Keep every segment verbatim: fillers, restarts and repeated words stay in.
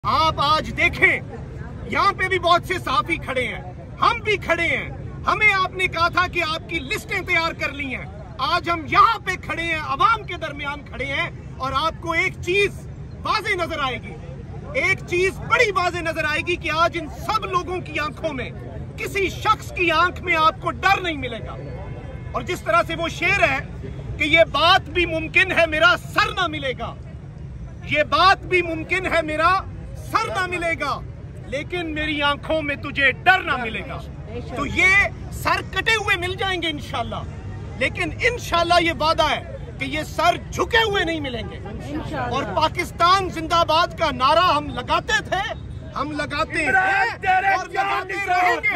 आप आज देखें, यहाँ पे भी बहुत से साफी खड़े हैं, हम भी खड़े हैं। हमें आपने कहा था कि आपकी लिस्टें तैयार कर ली हैं। आज हम यहाँ पे खड़े हैं, अवाम के दरमियान खड़े हैं, और आपको एक चीज वाज़े नजर आएगी, एक चीज बड़ी वाज़े नजर आएगी कि आज इन सब लोगों की आंखों में, किसी शख्स की आंख में आपको डर नहीं मिलेगा। और जिस तरह से वो शेर है कि ये बात भी मुमकिन है मेरा सर ना मिलेगा, ये बात भी मुमकिन है मेरा सर ना मिलेगा, लेकिन मेरी आंखों में तुझे डर ना मिलेगा। तो ये सर कटे हुए मिल जाएंगे इंशाल्लाह, लेकिन इंशाल्लाह ये वादा है कि ये सर झुके हुए नहीं मिलेंगे। और पाकिस्तान जिंदाबाद का नारा हम लगाते थे, हम लगाते हैं और लगाते रहेंगे।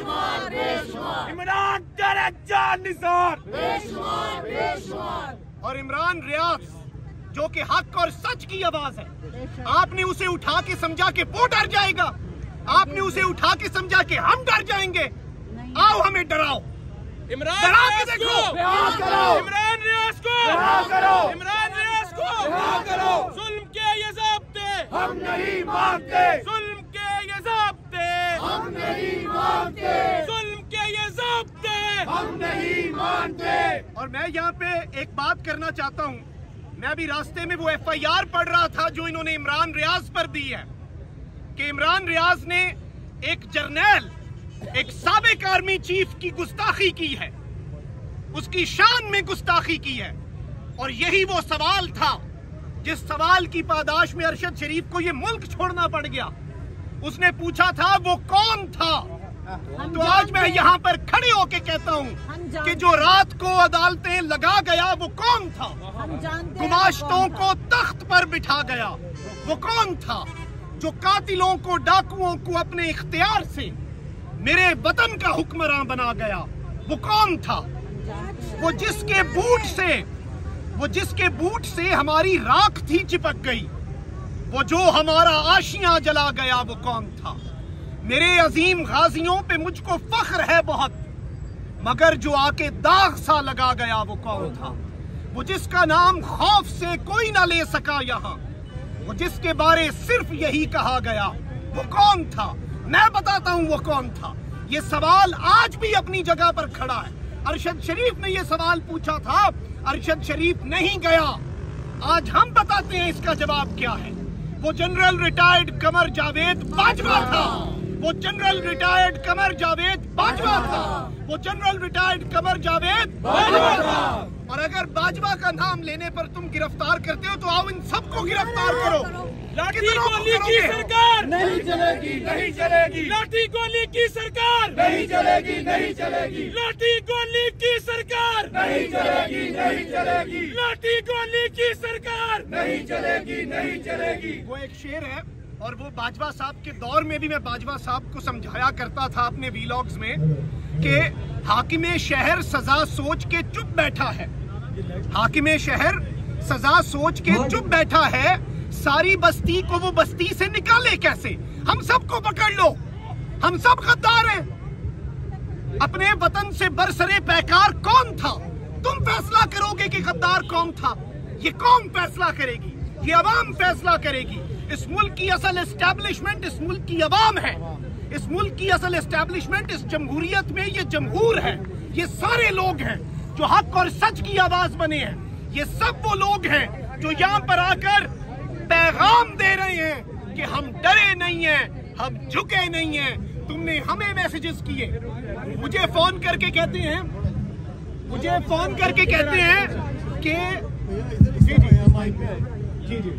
और इमरान रियाज जो कि हक और सच की आवाज है, आपने उसे उठा के समझा कि वो डर जाएगा, आपने उसे उठा के समझा कि हम डर जाएंगे। आओ हमें डराओ, इमरान डरा के देखो, इमरान रियाज को, इमरान रियाज को जुल्म के ये ज़ाब्ते हम नहीं मानते, जुल्म के ये ज़ाब्ते हम नहीं मानते, जुल्म के ये ज़ाब्ते हम नहीं मानते। और मैं यहाँ पे एक बात करना चाहता हूँ। मैं अभी रास्ते में वो एफ आई आर पढ़ रहा था जो इन्होंने इमरान रियाज पर दी है, कि इमरान रियाज ने एक जर्नैल, एक साबिक आर्मी चीफ की गुस्ताखी की है, उसकी शान में गुस्ताखी की है। और यही वो सवाल था जिस सवाल की पादाश में अरशद शरीफ को ये मुल्क छोड़ना पड़ गया। उसने पूछा था वो कौन था। तो आज मैं यहाँ पर खड़े होके कहता हूँ कि जो रात को अदालतें लगा गया वो कौन था, गुमाश्तों को तख्त पर बिठा गया वो कौन था, जो कातिलों को, डाकुओं को अपने इख्तियार से मेरे वतन का हुक्मरान बना गया वो कौन था, वो जिसके बूट से वो जिसके बूट से हमारी राख थी चिपक गई, वो जो हमारा आशियां जला गया वो कौन था। मेरे अजीम गाजियों पे मुझको फख्र है बहुत, मगर जो आके दाग सा लगा गया वो कौन था, वो जिसका नाम खौफ से कोई ना ले सका यहाँ, वो जिसके बारे सिर्फ यही कहा गया वो कौन था। मैं बताता हूँ वो कौन था। ये सवाल आज भी अपनी जगह पर खड़ा है। अरशद शरीफ ने ये सवाल पूछा था, अरशद शरीफ नहीं गया। आज हम बताते हैं इसका जवाब क्या है। वो जनरल रिटायर्ड कमर जावेद बाजवा था, वो जनरल रिटायर्ड कमर जावेद बाजवा था, वो जनरल रिटायर्ड कमर जावेद बाजवा था। और अगर बाजवा का नाम लेने पर तुम गिरफ्तार करते हो तो आओ इन सबको गिरफ्तार करो। लाठी गोली की सरकार नहीं चलेगी, नहीं चलेगी, लाठी गोली की सरकार नहीं चलेगी, नहीं चलेगी, लाठी गोली की सरकार नहीं चलेगी, नहीं चलेगी, लाठी गोली की सरकार नहीं चलेगी, नहीं चलेगी। वो एक शेर है, और वो बाजवा साहब के दौर में भी मैं बाजवा साहब को समझाया करता था अपने वीलॉग्स में कि हाकिमे शहर सजा सोच के चुप बैठा है, हाकिमे शहर सजा सोच के चुप बैठा है, सारी बस्ती को वो बस्ती से निकाले कैसे। हम सबको पकड़ लो, हम सब गद्दार हैं। अपने वतन से बरसरे पैकार कौन था, तुम फैसला करोगे कि गद्दार कौन था। ये कौन फैसला करेगी, ये अवाम फैसला करेगी। इस मुल्क की असल एस्टैब्लिशमेंट इस मुल्क की अवाम है, इस मुल्क की असल एस्टैब्लिशमेंट इस जमहूरियत में ये जमहूर है, ये सारे लोग हैं जो हक और सच की आवाज बने हैं। ये सब वो लोग हैं जो यहाँ पर आकर पैगाम दे रहे हैं कि हम डरे नहीं हैं, हम झुके नहीं हैं। तुमने हमें मैसेजेस किए, मुझे फोन करके कहते हैं, मुझे फोन करके कहते हैं कि जी जी जी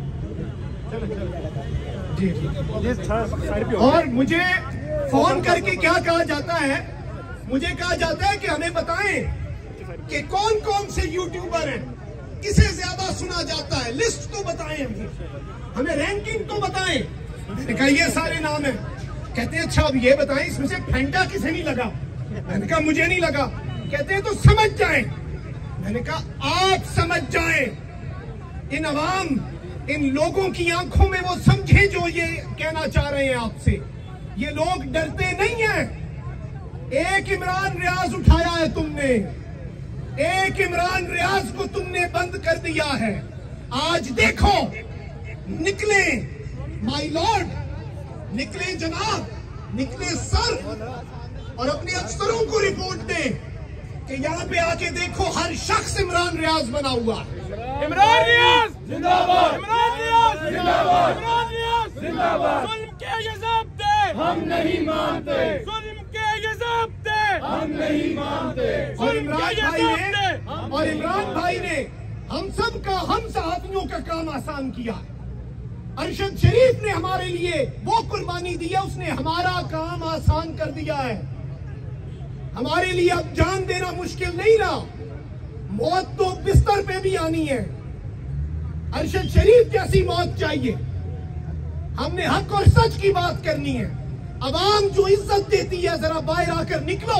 जी जी, और मुझे फोन करके क्या कहा जाता है, मुझे कहा जाता है कि हमें बताएं कि कौन कौन से यूट्यूबर हैं, किसे ज्यादा सुना जाता है, लिस्ट तो बताएं, हमें हमें रैंकिंग तो बताएं। मैंने कहा ये सारे नाम हैं। कहते हैं अच्छा अब ये बताएं इसमें से फेंटा किसे नहीं लगा। मैंने कहा मुझे नहीं लगा। कहते हैं तो समझ जाएं। मैंने कहा आप समझ जाएं, इन अवाम, इन लोगों की आंखों में वो समझे जो ये कहना चाह रहे हैं आपसे। ये लोग डरते नहीं हैं। एक इमरान रियाज उठाया है तुमने, एक इमरान रियाज को तुमने बंद कर दिया है। आज देखो निकले माय लॉर्ड, निकले जनाब, निकले सर, और अपने अफसरों को रिपोर्ट दें कि यहाँ पे आके देखो हर शख्स इमरान रियाज बना हुआ है। इमरान रियाज जिंदाबाद, इमरान रियाज जिंदाबाद, इमरान रियाज जिंदाबाद। जुल्म के ये ज़ाब्ते हम नहीं मानते, जुल्म के ये ज़ाब्ते हम नहीं मानते। और इमरान भाई ने और इमरान भाई ने हम सब का, हम सहाफियों का काम आसान किया। अरशद शरीफ ने हमारे लिए वो कुर्बानी दी है, उसने हमारा काम आसान कर दिया है। हमारे लिए अब जान देना मुश्किल नहीं रहा, मौत तो बिस्तर पे भी आनी है। अरशद शरीफ जैसी मौत चाहिए। हमने हक और सच की बात करनी है। अवाम जो इज्जत देती है, जरा बाहर आकर निकलो।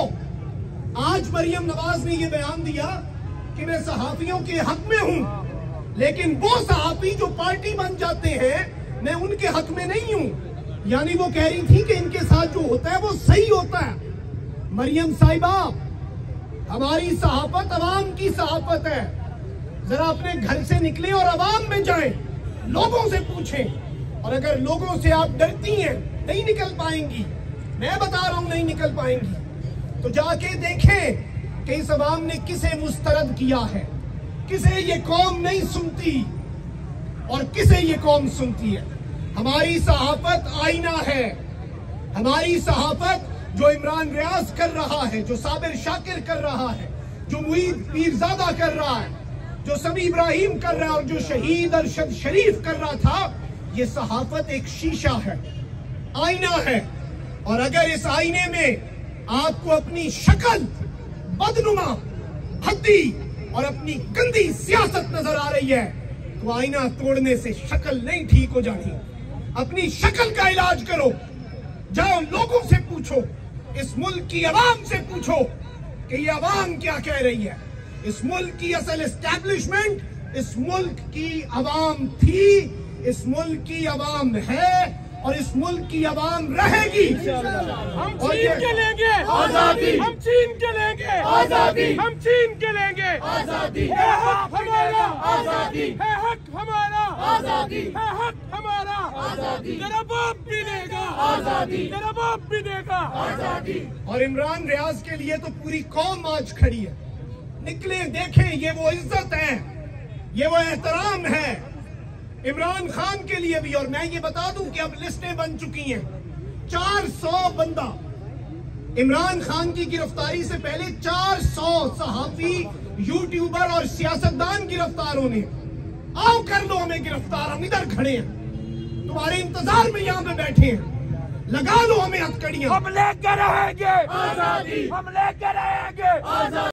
आज मरियम नवाज ने यह बयान दिया कि मैं सहाफियों के हक में हूं, लेकिन वो सहाफी जो पार्टी बन जाते हैं मैं उनके हक में नहीं हूं। यानी वो कह रही थी कि इनके साथ जो होता है वो सही होता है। मरियम साहिबा, हमारी सहाफत अवाम की सहाफत है। जरा अपने घर से निकले और अवाम में जाएं, लोगों से पूछें। और अगर लोगों से आप डरती हैं, नहीं निकल पाएंगी, मैं बता रहा हूं नहीं निकल पाएंगी, तो जाके देखें कि इस अवाम ने किसे मुस्तरद किया है, किसे ये कौम नहीं सुनती और किसे ये कौम सुनती है। हमारी सहाफत आईना है। हमारी सहाफत जो इमरान रियाज कर रहा है, जो साबिर शाकिर कर रहा है, जो मुईद पीरजादा कर रहा है, जो समी इब्राहिम कर रहा है और जो शहीद अरशद शरीफ कर रहा था, ये सहाफत एक शीशा है, आईना है। और अगर इस आईने में आपको अपनी शक्ल बदनुमा, भद्दी और अपनी गंदी सियासत नजर आ रही है, तो आईना तोड़ने से शक्ल नहीं ठीक हो जानी। अपनी शक्ल का इलाज करो। जाओ लोगों से पूछो, इस मुल्क की आवाम से पूछो कि ये आवाम क्या कह रही है। इस मुल्क की असल एस्टैब्लिशमेंट इस मुल्क की आवाम थी, इस मुल्क की आवाम है और इस मुल्क की आवाम रहेगी। हम छीन के लेंगे आजादी, हम छीन के लेंगे आजादी, हम छीन के लेंगे आजादी। है हक हमारा आजादी, है हक हमारा आजादी, है हक हमारा आजादी। तेरा बाप भी देगा आजादी, तेरा बाप भी देगा आजादी। और इमरान रियाज के लिए तो पूरी कौम आज खड़ी है। निकले, देखें, ये वो इज्जत है, ये वो एहतराम है इमरान खान के लिए भी। और मैं ये बता दूं कि अब लिस्टें बन चुकी हैं, चार सौ बंदा। इमरान खान की गिरफ्तारी से पहले चार सौ सहाफी, यूट्यूबर और सियासतदान गिरफ्तार होने। आओ कर लो हमें गिरफ्तार, हम इधर खड़े हैं, तुम्हारे इंतजार में यहाँ पे बैठे हैं, लगा लो हमें हथकड़ियां। हम लेकर रहेंगे आजादी, हम लेकर रहेंगे आजादी।